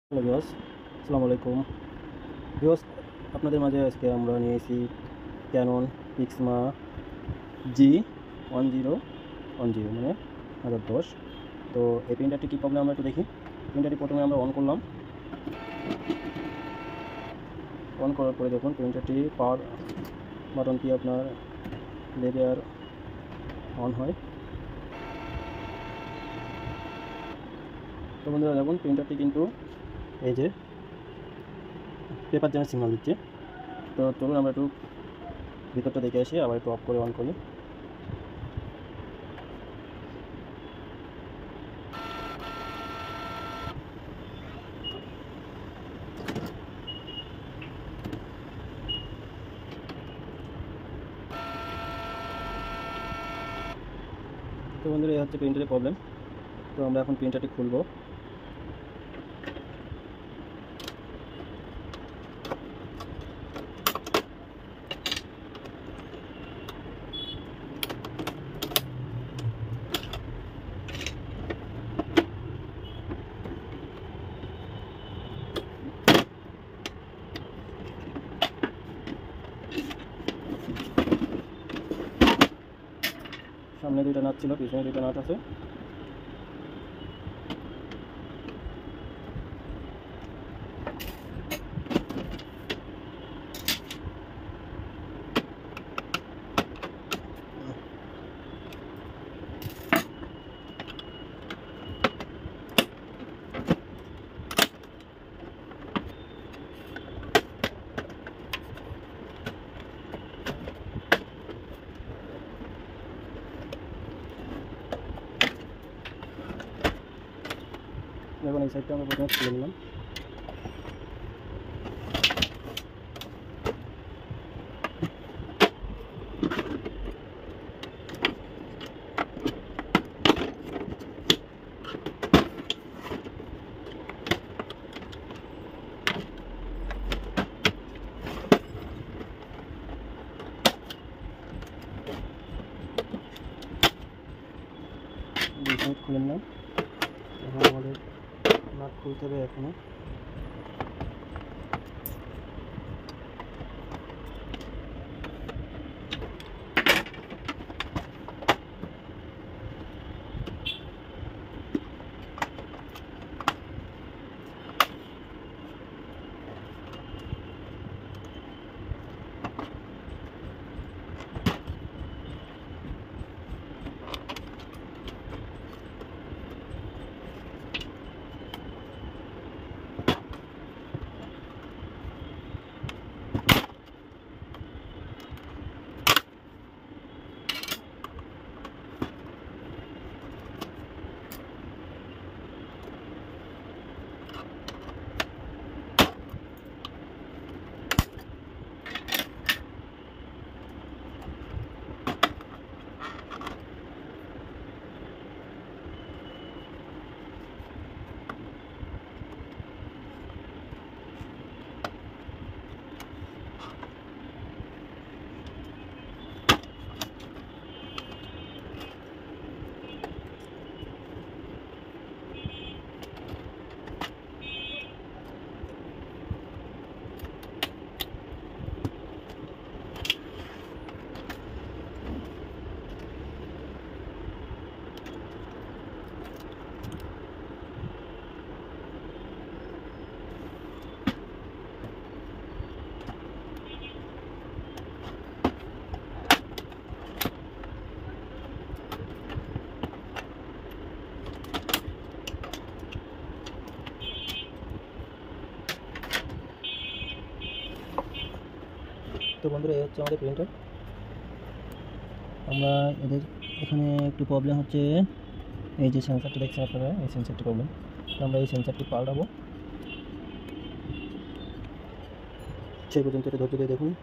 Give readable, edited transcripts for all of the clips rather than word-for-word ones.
Hello viewers, আসসালামু আলাইকুম viewers. আপনাদের মাঝে আজকে আমরা নিয়েছি ক্যানন পিক্সমা g1010 মানে 1010। তো এই প্রিন্টারটি কী প্রবলেম আমরা একটু দেখি। প্রিন্টারটি প্রথমে আমরা অন করলাম। অন করার পরে দেখুন প্রিন্টারটি পাওয়ার বাটনটি আপনার লেগে আর অন হয়। তো বন্ধুরা দেখুন প্রিন্টারটি কিন্তু এই যে পেপার জ্যামের সিগন্যাল দিচ্ছে। তো চলুন আমরা একটু ভিতরটা দেখে আসি, আবার একটু অফ করে অন করি। তো বন্ধুরা এই হচ্ছে প্রিন্টারের প্রবলেম। তো আমরা এখন প্রিন্টারটি খুলবো। সামনে দুইটা নাট ছিল, পিছনে দুইটা নাট আছে। দেখুন এই সাইডটা আমরা প্রথমে খুলে নিলাম। দুই সাইড খুলে নিলাম। এখন আমাদের নাট খুলতে হবে এখনো। তো বন্ধুরা এই হচ্ছে আমাদের প্রিন্টার। আমরা এদের এখানে একটু প্রবলেম হচ্ছে, এই যে সেন্সারটা দেখছেন আপনারা, এই সেন্সারটি প্রবলেম। তো আমরা এই সেন্সারটি পাল্টাবো। সেই পর্যন্ত এটা ধৈর্য দিয়ে দেখুন।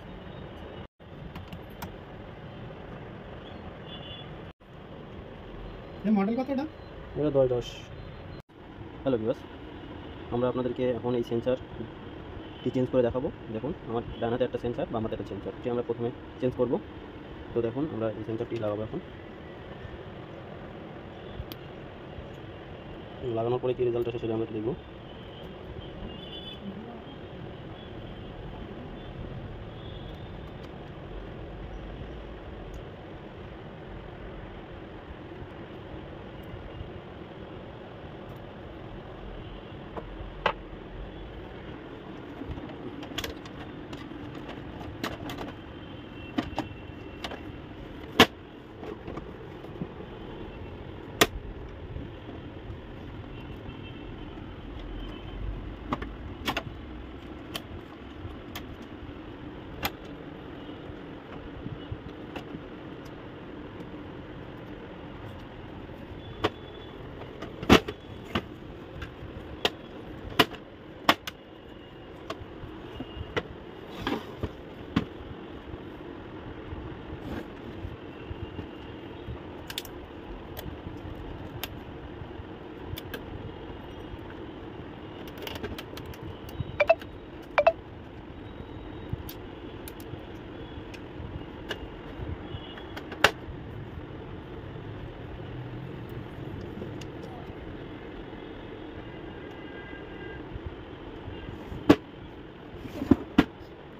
মডেল কতটা? এটা 1010। হ্যালো ভিউয়ার্স, আমরা আপনাদেরকে এখন এই সেন্সারটি চেঞ্জ করে দেখাবো। দেখুন আমার ডান হাতে একটা সেন্সার, বাম হাতে একটা সেন্সার, এটি আমরা প্রথমে চেঞ্জ করব। তো দেখুন আমরা এই সেন্সারটি লাগাবো। এখন লাগানোর পরে কী রেজাল্ট আসে সেটা আমরা একটু দেখব।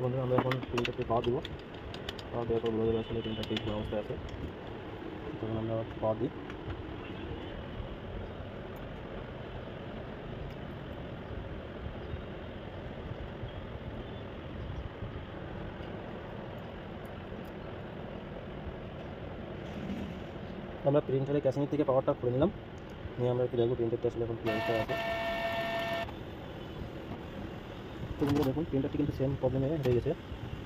বন্ধুরা আমরা এখন প্রিন্টারটি পাওয়ার দিব, পাওয়ার দেওয়ার পর বোঝা যাবে আসলে প্রিন্টারটি কী অবস্থায় আছে। তখন আমরা পাওয়ার দিই। আমরা প্রিন্টারের ক্যাসিং থেকে পাওয়ারটা খুলে নিলাম, নিয়ে আমরা একটু দেখবো প্রিন্টারটা আসলে এখন কী অবস্থায় আছে। তো বন্ধুরা দেখুন প্রিন্টারটি কিন্তু সেম প্রবলেমে হয়ে গেছে।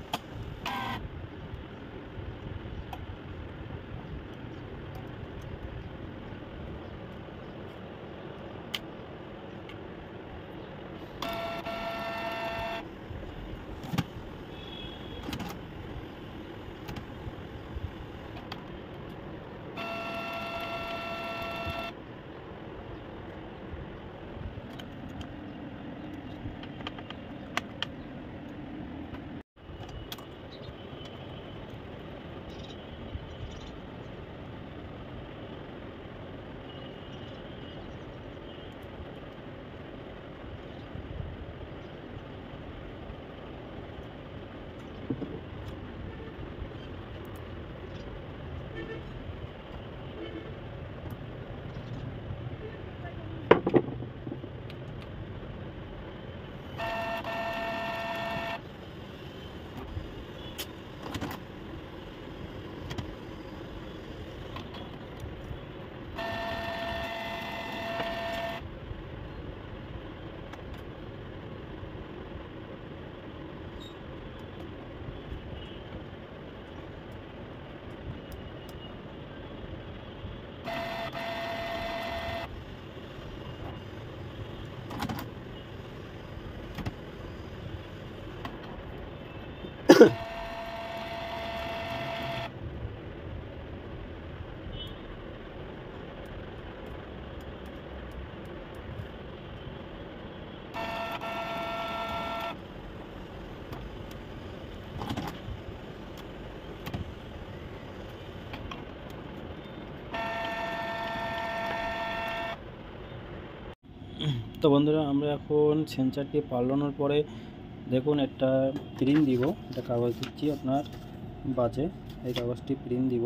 তো বন্ধুরা আমরা এখন সেন্সারটি পাল্টানোর পরে দেখুন একটা প্রিন্ট দিব, একটা কাগজ দিচ্ছি আপনার বাজে, এই কাগজটি প্রিন্ট দিব।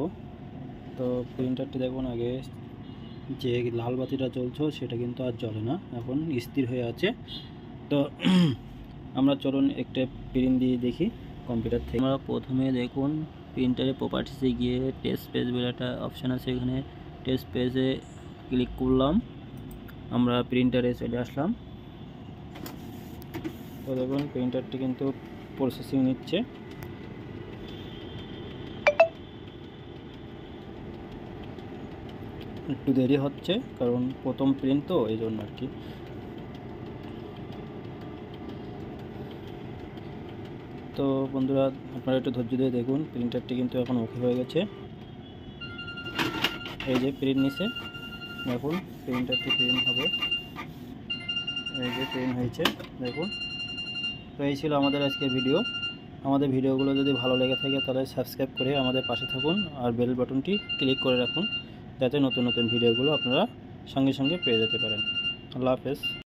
তো প্রিন্টারটি দেখুন আগে যে লাল বাতিটা জ্বলছে সেটা কিন্তু আর জ্বলে না, এখন স্থির হয়ে আছে। তো আমরা চলুন একটা প্রিন্ট দিয়ে দেখি কম্পিউটার থেকে। আমরা প্রথমে দেখুন প্রিন্টারের প্রপার্টিসে গিয়ে টেস্ট পেজ বলে একটা অপশান আছে, এখানে টেস্ট পেজে ক্লিক করলাম, আমরা প্রিন্টারে চলে আসলাম। তো দেখুন প্রিন্টারটি কিন্তু প্রসেসিং নিচ্ছে। একটু দেরি হচ্ছে কারণ প্রথম প্রিন্ট তো এই জন্য আর কি। তো বন্ধুরা আপনারা একটু ধৈর্য দিয়ে দেখুন, প্রিন্টারটি কিন্তু এখন ওকে হয়ে গেছে। এই যে প্রিন্ট নিছে, দেখুন প্রিন্টারটি প্রিন্ট হবে, এই যে প্রিন্ট হয়েছে দেখুন। তো এই ছিল আমাদের আজকের ভিডিও। আমাদের ভিডিওগুলো যদি ভালো লেগে থাকে তাহলে সাবস্ক্রাইব করে আমাদের পাশে থাকুন আর বেল বাটনটি ক্লিক করে রাখুন, যাতে নতুন নতুন ভিডিওগুলো আপনারা সঙ্গে সঙ্গে পেয়ে যেতে পারেন। আল্লাহ হাফেজ।